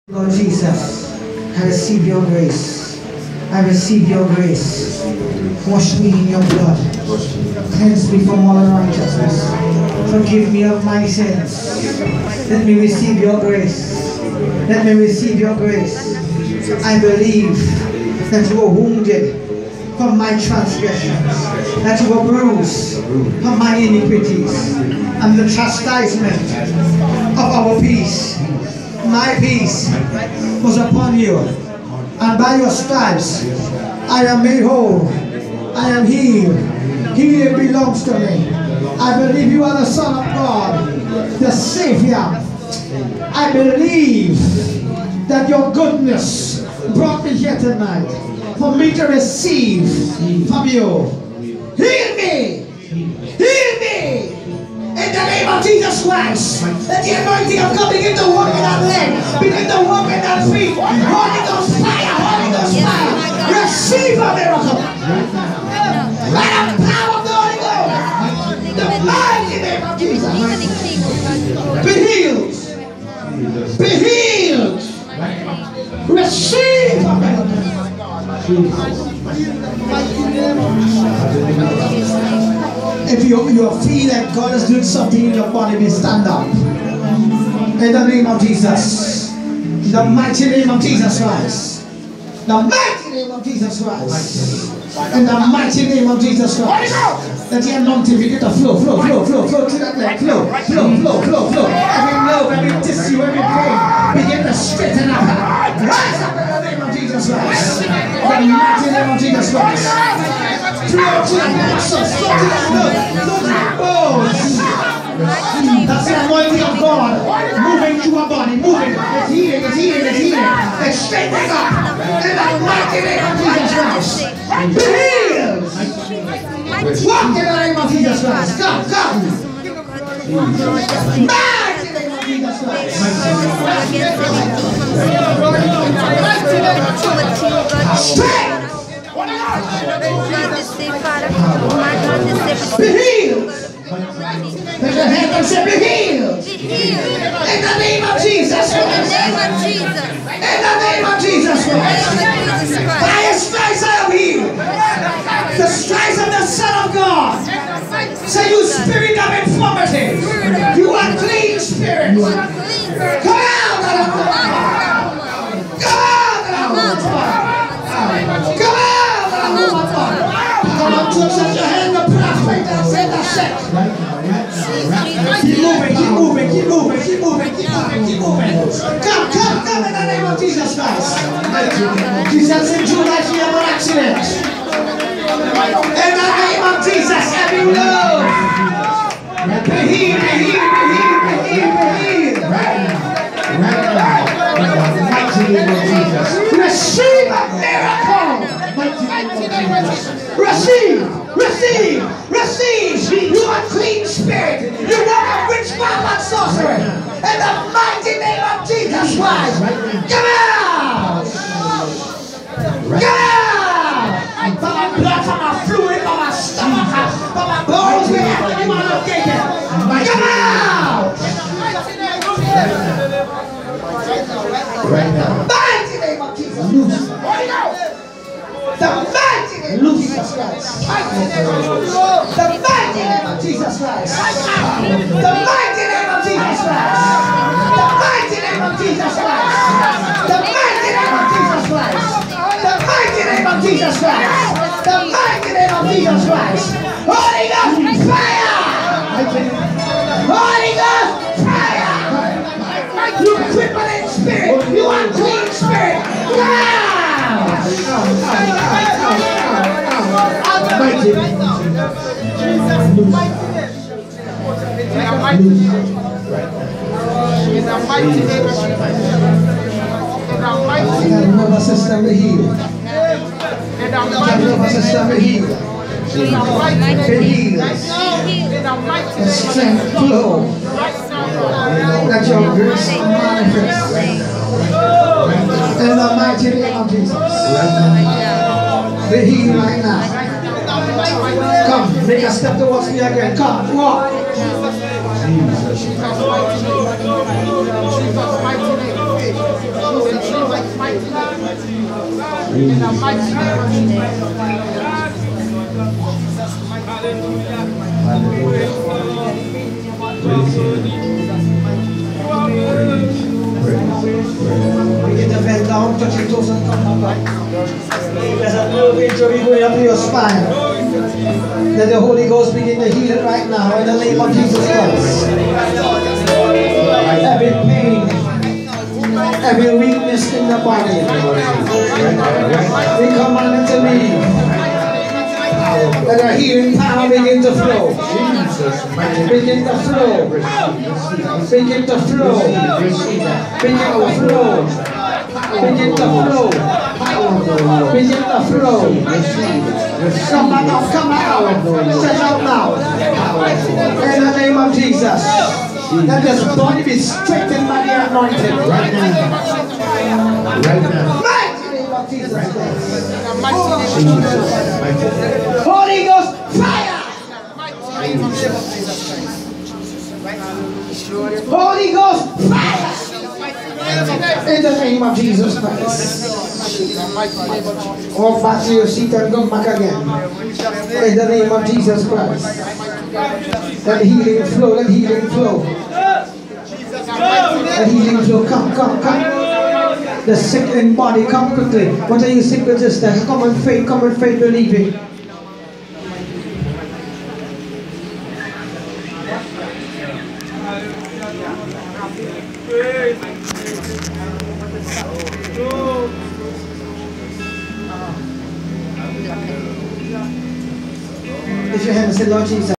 Lord Jesus, I receive your grace. I receive your grace. Wash me in your blood. Cleanse me from all unrighteousness. Forgive me of my sins. Let me receive your grace. Let me receive your grace. I believe that you were wounded for my transgressions, that you were bruised for my iniquities, and the chastisement of our peace, my peace, was upon you, and by your stripes I am made whole. I am healed. Healing belongs to me. I believe you are the Son of God, the Savior. I believe that your goodness brought me here tonight for me to receive from you. Heal me! Heal me! In the name of Jesus Christ, let the anointing of God begin to work in that leg, begin to work in that feet. Holy Ghost fire, Holy Ghost fire. Receive a miracle. By the power of the Holy Ghost, the mighty name of Jesus. Be healed. Be healed. Receive a miracle. If you feel that God is doing something in your body, then stand up. In the name of Jesus. In the mighty name of Jesus Christ. The mighty name of Jesus Christ. In the mighty name of Jesus Christ. Let the anointing begin to flow to that leg. Flow. Every nerve, every tissue, every vein begin to straighten up. Rise up in the name of Jesus Christ. In the mighty name of Jesus Christ. Flow to the nexus, flow to the blood, flow to the bones. That's the anointing of God moving through our body, moving. It's healing. It's straightening up. In the mighty name of Jesus Christ. Be healed. Walk in the name of Jesus Christ. Come. Mighty name of Jesus Christ. Straight. Be healed. Put your hand and say, be healed. In the name of Jesus Christ. In the name of Jesus Christ. By his stripes I am healed. The stripes of the Son of God. Say, you spirit of infirmity. You unclean spirit. Come out of the body. Come out of the body. Come out of the body. Come on, touch your hand to prostrate and say the sex. Keep moving. Come in the name of Jesus Christ. Jesus in July, she have an accident. In the name of Jesus, every love. Be healed. Receive a miracle. Receive. You unclean spirit. You walk of witchcraft and sorcery. In the mighty name of Jesus Christ. Come out. From my blood, from my fluid, from my stomach, from my bones, wherever you are located. Come out. Right now. Mighty name of Jesus. Loose. The mighty name of Jesus Christ. The mighty name of Jesus Christ. The mighty name of Jesus Christ. The mighty name of Jesus Christ. The mighty name of Jesus Christ. The mighty name of Jesus Christ. The mighty name of Jesus Christ. Holy Ghost fire. Holy Ghost fire. You crippling spirit. You unclean spirit. Mighty name of nervous system be healed. Nervous system be healed. Be healed. The strength flow. Let your grace manifest. In the mighty name of Jesus. Be healed right now. Come, make a step towards me again. Come, walk. Jesus. In the mighty name of Jesus. Hallelujah. Begin to bend down, touch your toes and come back. There's a little injury going up your spine. Let the Holy Ghost begin to heal it right now in the name of Jesus Christ. Every pain, every weakness in the body, we command it to leave. Let our healing power begin to flow. Begin to flow. Begin to flow. Begin to flow. Begin to flow. Begin to flow. Come out, come out. Stretch out now. In the name of Jesus. Let this body be strengthened by the anointing. Right now. Right now. Jesus Christ. Holy Ghost fire! Holy Ghost fire! In the name of Jesus Christ. Walk back to your seat and come back again. In the name of Jesus Christ. Let healing flow, let healing flow. Let healing flow. Come, come, come. The sick in body, come quickly. What are you sick with this? Come in faith, believing. Lift your hand and say, Lord Jesus.